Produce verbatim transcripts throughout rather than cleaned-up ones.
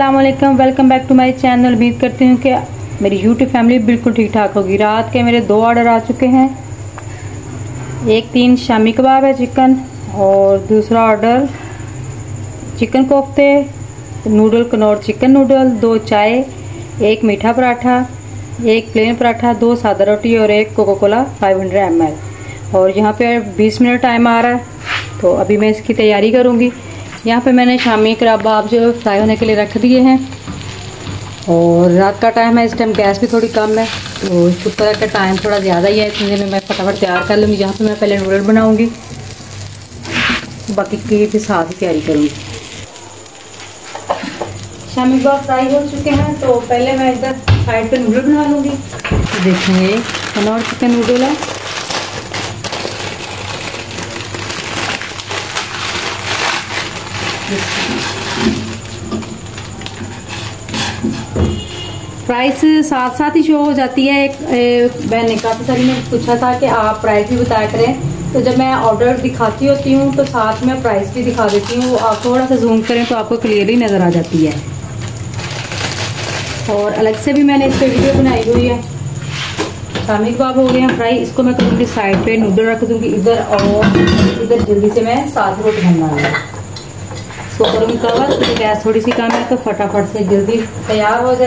अस्सलाम वालेकुम, welcome back to my channel. उम्मीद करती हूँ कि मेरी यूट्यूब फैमिली बिल्कुल ठीक ठाक होगी। रात के मेरे दो ऑर्डर आ चुके हैं। एक तीन शामी कबाब है चिकन, और दूसरा ऑर्डर चिकन कोफ्ते, नूडल कनौर चिकन नूडल, दो चाय, एक मीठा पराठा, एक प्लेन पराठा, दो सादा रोटी और एक Coca Cola five hundred M L. और यहाँ पे बीस मिनट टाइम आ रहा है, तो अभी मैं इसकी तैयारी करूँगी। यहाँ पे मैंने शामी कबाब जो फ्राई होने के लिए रख दिए हैं, और रात का टाइम है, इस टाइम गैस भी थोड़ी कम है, तो इस तरह का टाइम थोड़ा ज़्यादा ही है, इसलिए मैं फटाफट तैयार कर लूँगी। यहाँ पे मैं पहले नूडल बनाऊँगी, बाकी की भी साथ ही तैयारी करूँगी। शामी कबाब फ्राई हो चुके हैं, तो पहले मैं इधर साइड पे नूडल बना लूँगी। देखेंगे कनौर चिकन नूडल है, प्राइस साथ साथ ही शो हो जाती है। एक बहन ने काफ़ी सारी ने पूछा था कि आप प्राइस भी बताया करें, तो जब मैं ऑर्डर दिखाती होती हूँ तो साथ में प्राइस भी दिखा देती हूँ। आप थोड़ा सा जूम करें तो आपको क्लियरली नज़र आ जाती है। और अलग से भी मैंने इस पर वीडियो बनाई हुई है। शामी कबाब हो गए हैं फ्राई, इसको मैं करूँगी साइड पे, नूडल रख दूँगी इधर, और इधर जल्दी से मैं साथ रोटी बनना है। इसको करूँगी कवर, तो गैस थोड़ी सी कम है, तो फटाफट से जल्दी तैयार हो जाए।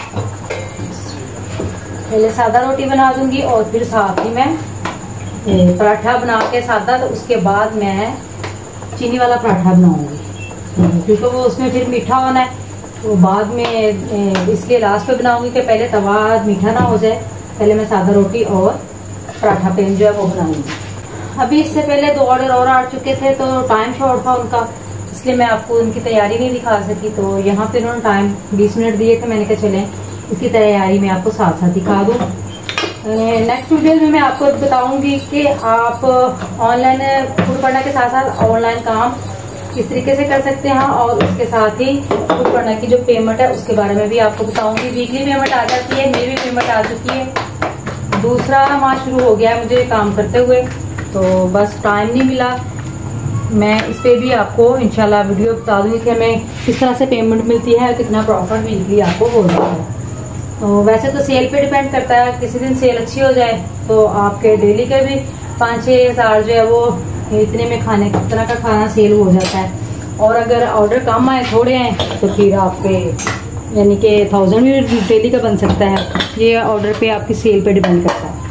पहले सादा रोटी बना दूंगी और फिर साथ ही मैं पराठा बना के सादा, तो उसके बाद मैं चीनी वाला पराठा बनाऊंगी, क्योंकि वो उसमें फिर मीठा होना है, तो बाद में इसलिए लास्ट पे बनाऊंगी कि पहले तवा मीठा ना हो जाए। पहले मैं सादा रोटी और पराठा पेन जो है वो बनाऊंगी। अभी इससे पहले दो ऑर्डर और आ चुके थे, तो टाइम शॉर्ट था उनका, इसलिए मैं आपको उनकी तैयारी नहीं दिखा सकी। तो यहाँ पे उन्होंने टाइम बीस मिनट दिए थे, मैंने कहा चलें इसकी तैयारी मैं आपको साथ साथ दिखा दूँ। नेक्स्ट वीडियो में मैं आपको बताऊंगी कि आप ऑनलाइन फूड पढ़ना के साथ साथ ऑनलाइन काम किस तरीके से कर सकते हैं, और उसके साथ ही फूड पढ़ना की जो पेमेंट है उसके बारे में भी आपको बताऊंगी। वीकली पेमेंट आ जाती है, मेरी भी पेमेंट आ चुकी है। दूसरा माह शुरू हो गया है मुझे काम करते हुए, तो बस टाइम नहीं मिला। मैं इस पे भी आपको इंशाल्लाह वीडियो बता दूंगी कि हमें किस तरह से पेमेंट मिलती है, कितना प्रॉफिट वीकली आपको हो रहा है। तो वैसे तो सेल पे डिपेंड करता है, किसी दिन सेल अच्छी हो जाए तो आपके डेली के भी पाँच छः हजार जो है वो इतने में खाने तरह का खाना सेल हो जाता है। और अगर ऑर्डर कम आए, थोड़े आए, तो फिर आपके यानी कि थाउजेंड भी डेली का बन सकता है। ये ऑर्डर पे आपकी सेल पे डिपेंड करता है।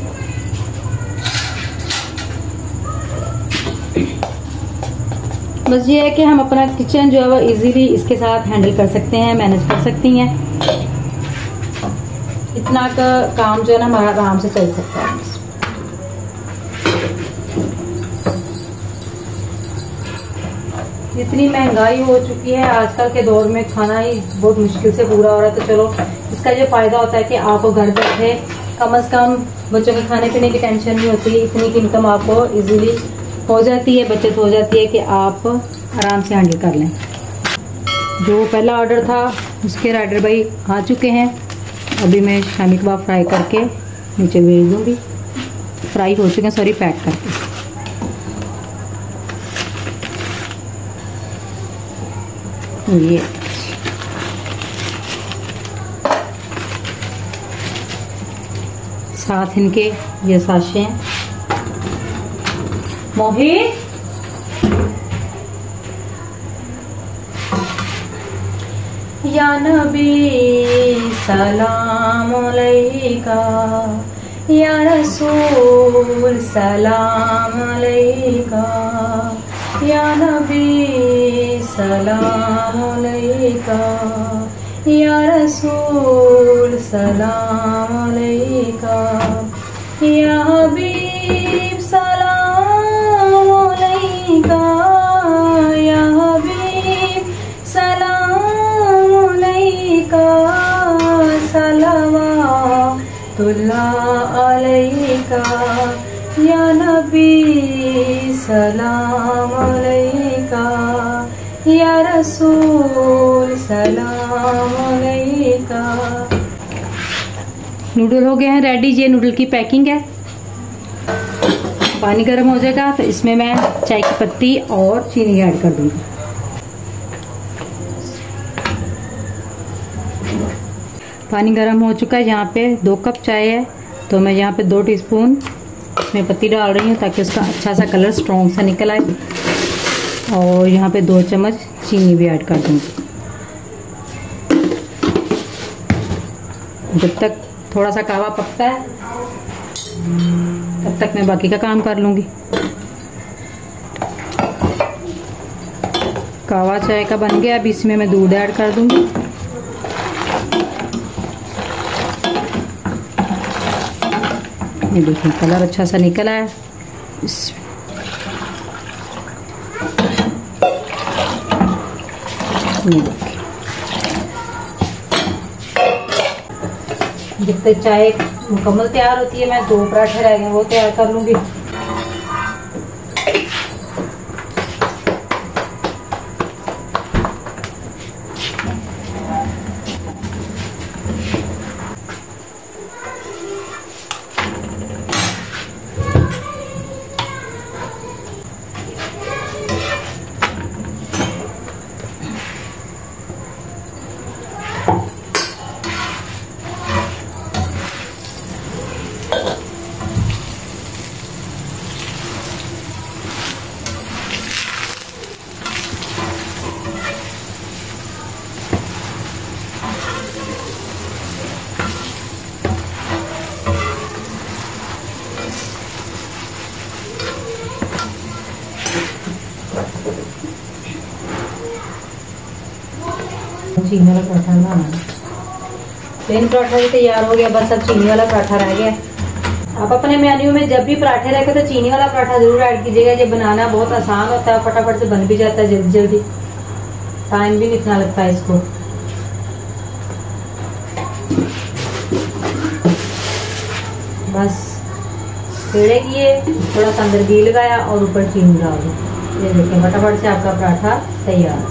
बस ये है कि हम अपना किचन जो है वो इजीली इसके साथ हैंडल कर सकते हैं, मैनेज कर सकती हैं। इतना का काम जो है ना हमारा आराम से चल सकता है। इतनी महंगाई हो चुकी है आजकल के दौर में, खाना ही बहुत मुश्किल से पूरा हो रहा है। तो चलो इसका ये फायदा होता है कि आपको घर बैठे कम से कम बच्चों के खाने पीने की टेंशन नहीं होती, इतनी की इनकम आपको इजीली हो जाती है, बचत हो जाती है कि आप आराम से हैंडल कर लें। जो पहला ऑर्डर था उसके राइडर भाई आ चुके हैं। अभी मैं शामी कबाब फ्राई करके नीचे भेज दूंगी। फ्राई हो चुके हैं, सॉरी पैक करके। ये साथ इनके ये साशे हैं। मोहित या नबी सलाम अलैका, या रसूल सलाम अलैका, या नबी सलाम अलैका, या रसूल सलाम अलैका, या हबीब सलाम अलैका, या हबीब सलाम सलवातुल्लाह अलैका, या नबी सलाम अलैका, या रसूल सलाम अलैका। नूडल हो गए हैं रेडी। ये नूडल की पैकिंग है। पानी गर्म हो जाएगा तो इसमें मैं चाय की पत्ती और चीनी ऐड कर दूंगी। पानी गर्म हो चुका है। यहाँ पे दो कप चाय है तो मैं यहाँ पे दो टीस्पून इसमें पत्ती डाल रही हूँ ताकि उसका अच्छा सा कलर स्ट्रॉन्ग सा निकल आए। और यहाँ पे दो चम्मच चीनी भी ऐड कर दूँगी। जब तक थोड़ा सा कहवा पकता है तब तक मैं बाकी का काम कर लूँगी। कहवा चाय का बन गया। अब इसमें मैं दूध ऐड कर दूँगी। ये देखिए कलर अच्छा सा निकला है। ये देखिए जब तक चाय मुकम्मल तैयार होती है मैं दो पराठे रह गए वो तैयार कर लूँगी। चीनी वाला पराठा बनाना है। प्लेन पराठा भी तैयार हो गया, बस अब चीनी वाला पराठा रह गया। आप अपने मेन्यू में जब भी पराठे रखे तो चीनी वाला पराठा जरूर ऐड कीजिएगा। ये बनाना बहुत आसान होता है, फटाफट से बन भी जाता है जल्दी जल्दी, टाइम भी नहीं इतना लगता है इसको। बस पेड़े किए, थोड़ा सा अंदर घी लगाया और ऊपर चीनी डाल दी। ये देखें फटाफट से आपका पराठा तैयार।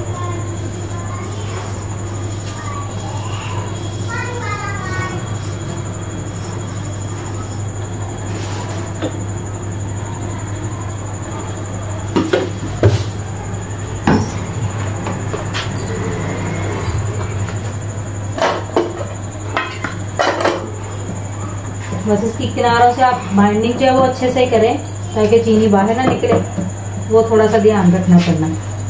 बस इसकी किनारों से आप बाइंडिंग जो है वो अच्छे से करें ताकि चीनी बाहर ना निकले, वो थोड़ा सा ध्यान रखना पड़ना।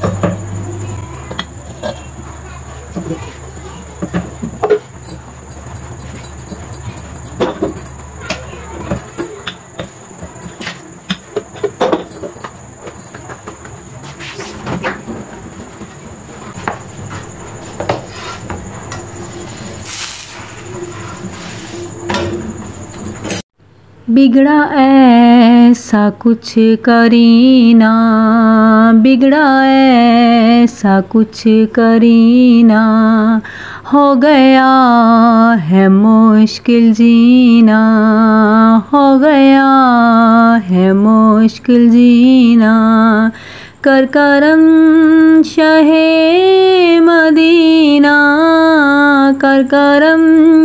बिगड़ा ऐसा कुछ करीना, बिगड़ा ऐसा कुछ करीना, हो गया है मुश्किल जीना, हो गया है मुश्किल जीना। कर करम शाहे मदीना, कर करम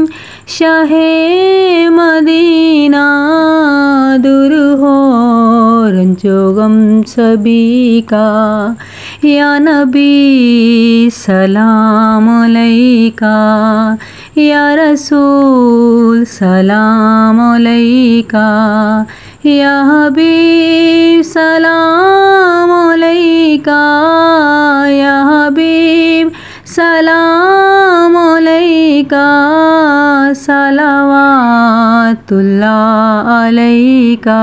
शाहे मदीना, दूर हो रंजो गम सभी का, या नबी सलाम अलैका, या रसूल सलाम अलैका, या हबीब सलाम अलैका, या हबीब सलाम अलैका, सलावातुल्लाह अलैका।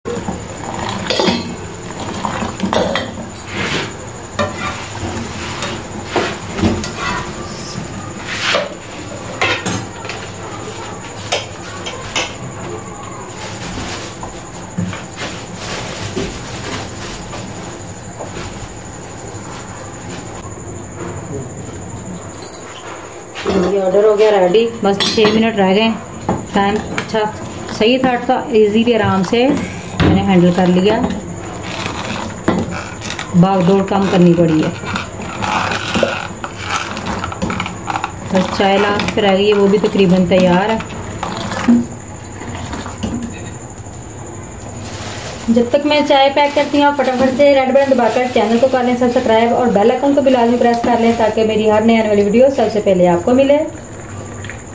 ये ऑर्डर हो गया रेडी, बस छः मिनट रह गए। टाइम अच्छा सही था, था इजीली आराम से मैंने हैंडल कर लिया, भाग दौड़ कम करनी पड़ी है। बस चाय लास्ट पे रह गई है, वो भी तकरीबन तैयार है। जब तक मैं चाय पैक करती हूँ फटाफट से रेड बटन दबाकर चैनल को कर लें सब्सक्राइब और बेल आइकन को भी लाजमी प्रेस कर लें ताकि मेरी हर नई आने वाली वीडियो सबसे पहले आपको मिले।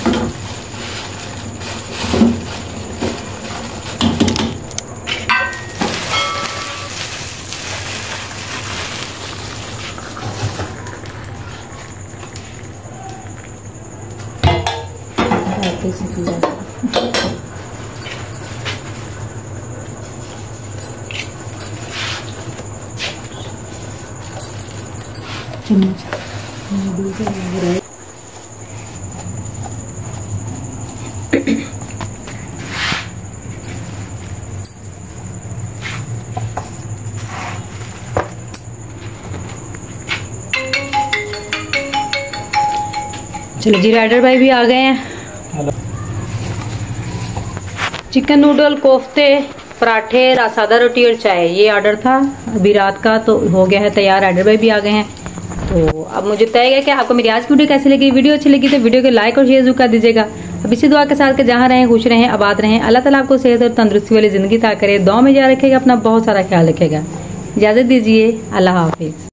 चलो जी, राइडर भाई भी आ गए हैं। चिकन नूडल, कोफ्ते, पराठे, सादा रोटी और चाय, ये ऑर्डर था अभी रात का, तो हो गया है तैयार। राइडर भाई भी आ गए हैं। तो अब मुझे तय है कि आपको मेरी आज की वीडियो कैसी लगी। वीडियो अच्छी लगी तो वीडियो को लाइक और शेयर जरूर कर दीजिएगा। अब इसी दुआ के साथ के जहाँ रहें खुश रहें, आबाद रहें। अल्लाह ताला आपको सेहत और तंदुरुस्ती वाली जिंदगी अता करे। दुआ में याद रखेगा, अपना बहुत सारा ख्याल रखेगा। इजाजत दीजिए, अल्लाह हाफिज।